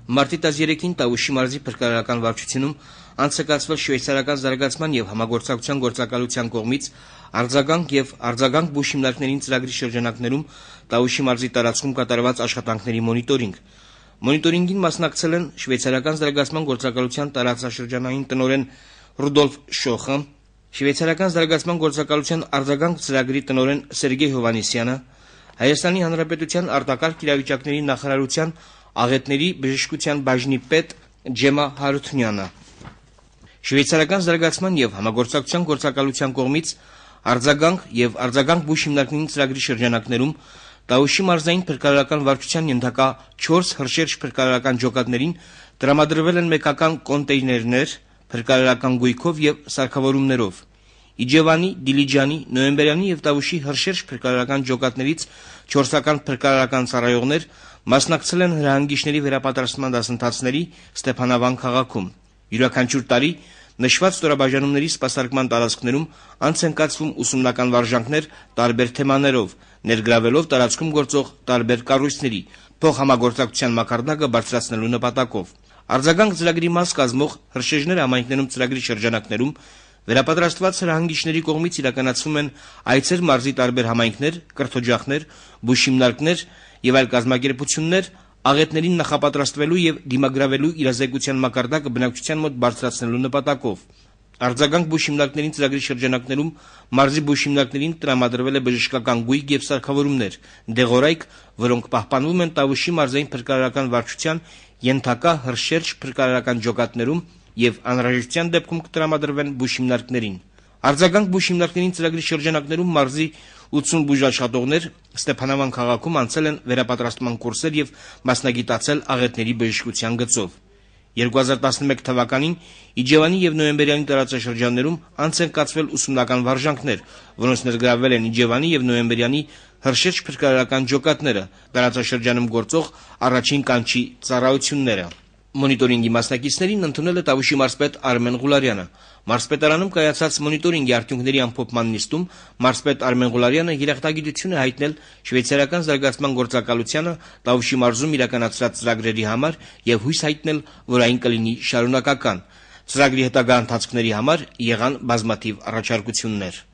Մարտի 13-ին Տավուշի մարզի փրկարարական վարչությունում անցկացվել շվեյցարական զարգացման եւ համագործակցության գործակալության կողմից արձագանք եւ արձագանք բուժ հիմնարկներին ծրագրի շրջանակներում Տավուշի մարզի տարածքում կատարված աշխատանքների մոնիտորինգ։ Մոնիտորինգին մասնակցել են շվեյցարական զարգացման գործակալության տարածաշրջանային տնօրեն Ռուդոլֆ Շոխը, շվեյցարական զարգացման գործակալության արձագանք ծրագրի տնօրեն Սերգեյ Հովանեսյանը, Հայաստանի Հանրապետության արտակարգ իրավիճակների նախարարության աղետների բժշկության բաժնի պետ Ջեմա Հարութունյանը։ Շվեյցարական զարգացման եւ համագործակցության գործակալության կողմից արձագանք եւ արձագանք բուժ հիմնարկներին ծրագրի շրջանակներում Տավուշի մարզային փրկարարական վարչության ենթակա 4 հրշեջ փրկարարական ջոկատներին տրամադրվել են մեկական կոնտեյներներ փրկարարական գույքով եւ սարքավորումներով։ Իջևանի, Դիլիջանի, Նոյեմբերյանի եւ Տավուշի հրշեջ փրկարարական ջոկատներից 4-ական փրկարարական ծառայողներ մասնակցել են հրահանգիչների վերապատրաստման դասընթացների Ստեփանավան քաղաքում։ Յուրաքանչյուր տարի նշված ստորաբաժանումների սպասարկման տարածքներում անց են կացվում ուսումնական վարժանքներ տարբեր թեմաներով, ներգրավելով տարածքում գործող տարբեր կառույցների փոխհամագործակցության մակարդակը բարձրացնելու նպատակով։ Արձագանք ծրագրի մաս կազմող հրշեջներ համայնքներում ծրագրի շրջանակներում վերապատրաստված հրահանգիչների կողմից իրականացվում են այցեր մարզի տարբեր համայնքներ, կրթօջախներ, բուժ հիմնարկներ եւ այլ կազմակերպություններ աղետներին նախապատրաստվելու եւ դիմագրավելու իրազեկության մակարդակը բնակչության մոտ բարձրացնելու նպատակով։ Արձագանք բուժ հիմնարկներին ծրագրի շրջանակներում մարզի բուժ հիմնարկներին տրամադրվել է բժշկական գույք եւ սարքավորումներ, դեղորայք, որոնք պահպանվում են Տավուշի մարզային փրկարարական վարչության ենթակա հրշեջ փրկարարական ջոկատներում եւ անհրաժեշտության դեպքում կտրամադրվեն բուժ հիմնարկներին։ Արձագանք բուժ հիմնարկներին ծրագրի շրջանակներում մարզի 80 բուժաշխատողներ Ստեփանավան քաղաքում անցել են վերապատրաստման կուրսեր եւ մասնագիտացել աղետների բժշկության գծով։ 2011 թվականին Իջևանի եւ Նոյեմբերյանի տարածաշրջաններում անց են կացվել ուսումնական վարժանքներ, որոնց ներգրավվել են Իջևանի եւ Նոյեմբերյանի հրշեջ փրկարարական ջոկատները, տարածաշրջանում գործող առաջին կանչի ծառայությունները։ Մոնիտորինգի մասնակիցներին ընդունել է Տավուշի մարզպետ Արմեն Ղուլարյանը։ Մարզպետարանում կայացած մոնիտորինգի արդյունքների ամփոփման նիստում մարզպետ Արմեն Ղուլարյանը երախտագիտություն է հայտնել շվեյցարական զարգացման գործակալությանը Տավուշի մարզում իրականացրած ծրագրերի համար եւ հույս հայտնել, որ այն կլինի շարունակական։ Ծրագրի հետագա ընթացքների համար եղան բազմաթիվ առաջարկություններ։